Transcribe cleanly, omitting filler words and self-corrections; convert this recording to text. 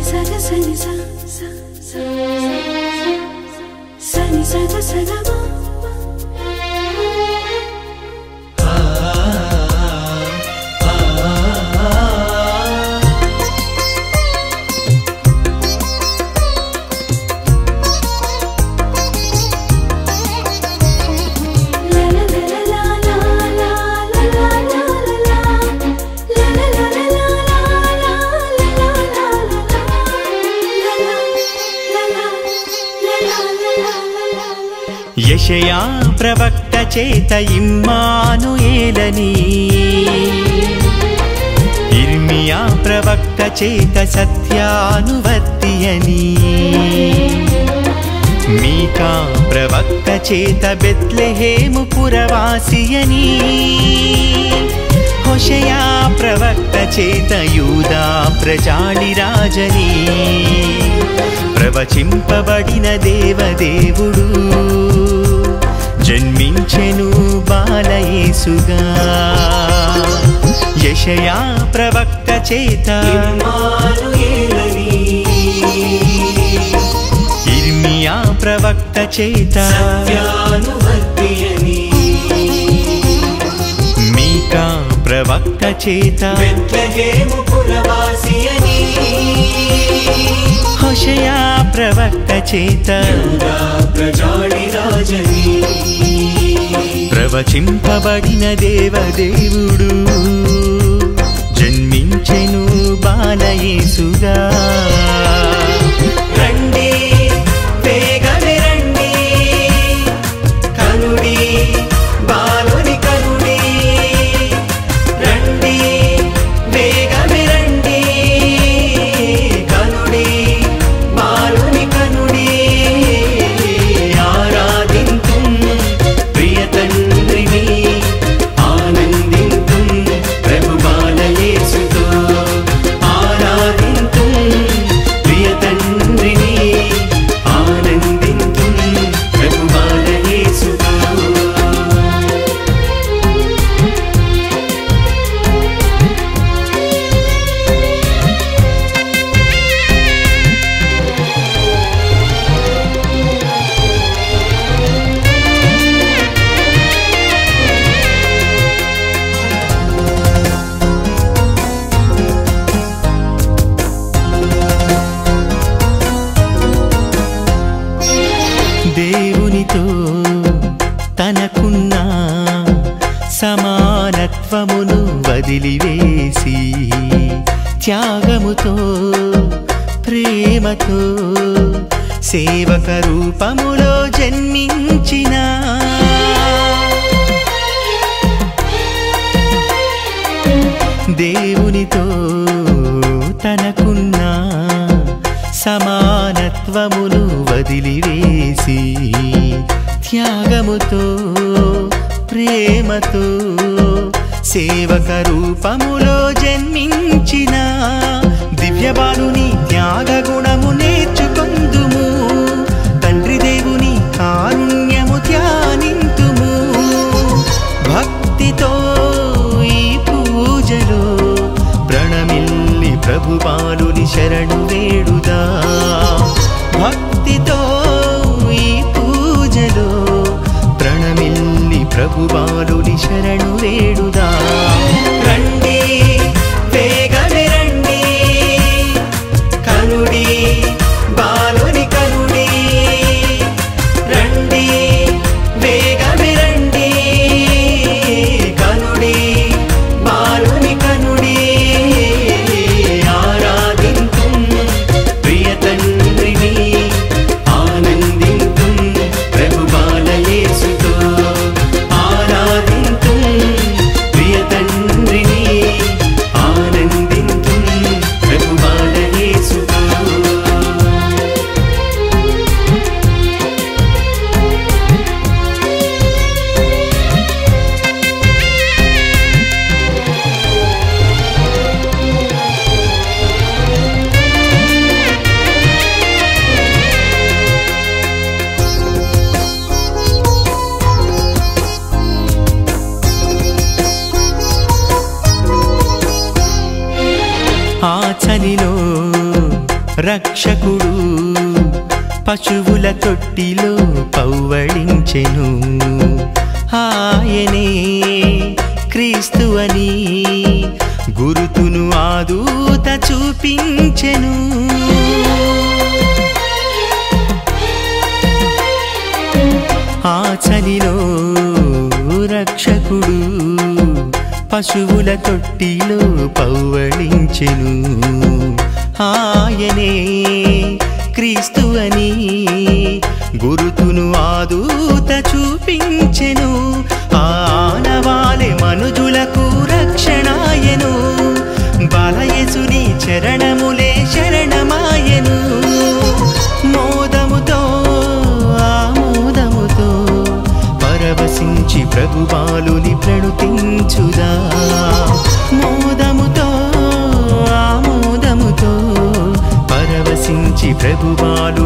యెషయా ప్రవక్త చేత ఇమ్మానుయేలని, ఇర్మియా ప్రవక్త చేత సత్యానువర్తి అని, మీకా ప్రవక్త చేత బెత్లెహేము పురవాసి అని, హోషేయా ప్రవక్త చేత యూదా ప్రజాళి రాజని ప్రవచింపబడిన దేవదేవుడు జన్మించెను బాలయేసుగా. యెషయా ప్రవక్త చేత ఇమ్మానుయేలని, ఇర్మియా ప్రవక్త చేత సత్యానువర్తి అని, మీకా ప్రవక్త చేత బెత్లెహేము పురవాసి అని, హోషేయా ప్రవక్త చేత యూదా ప్రజాళి రాజని ప్రవచింపబడిన దేవదేవుడు జన్మించెను బాలయేసుగా. రండి వేగమే రండి, కనుడి బాలుని కనుడి, రండి వేగమే రండి, కనుడి బాలుని కనుడి, ఆరాధింతుం ప్రియ తండ్రిని, ఆనందింతుం ప్రభు బాలయేసుతో, ఆరాధింతుం ప్రియ తండ్రిని, ఆనందింతుం ప్రభు బాలయేసుతో. దేవునితో తనకున్న సమానత్వమును వదిలివేసి త్యాగముతో ప్రేమతో సేవక రూపములో జన్మించిన దేవునితో తనకున్న సమానత్వమును వదిలివేసి త్యాగముతో ప్రేమతో సేవక రూపములో జన్మించిన దివ్యబాలుని త్యాగ గుణము నేర్చుకొందుము, తండ్రి దేవుని కారుణ్యము ధ్యానింతుము. భక్తితో ఈ పూజలో ప్రణమిల్లి ప్రభు బాలుని శరణు వేడుదా. భక్తితో ఈ పూజలో ప్రణమిల్లి ప్రభు బాలుని శరణు వేడుదా. రండి వేగమే రండి, కనుడి బాలుని కనుడి, రండి వేగమే రండి, కనుడి బాలుని కనుడి, ఆరాధింతుం ప్రియ తండ్రిని, ఆనందింతుం ప్రభు బాలయేసుతో, ఆరాధింతుం ప్రియ తండ్రిని, ఆనందింతుం ప్రభు బాలయేసుతో. ఆ చలిలో రక్షకుడు పశువుల తొట్టిలో పౌవళించెను, ఆయనే క్రీస్తు అని గురుతును ఆ దూత చూపించెను. ఆ చలిలో రక్షకుడు పశువుల తొట్టిలో పౌవళించెను, ఆయనే క్రీస్తు అని గురుతును ఆ దూత చూపించెను. ఆనవాలే మనుజులకు రక్షణాయను, బాలయేసుని చరణములే శరణమాయను. మోదముతో ఆమోదముతో పరవశించి ప్రభుబాలుని ప్రణుతించుదా. మోదముతో ఆమోదముతో పరవశించి ప్రభుబాలు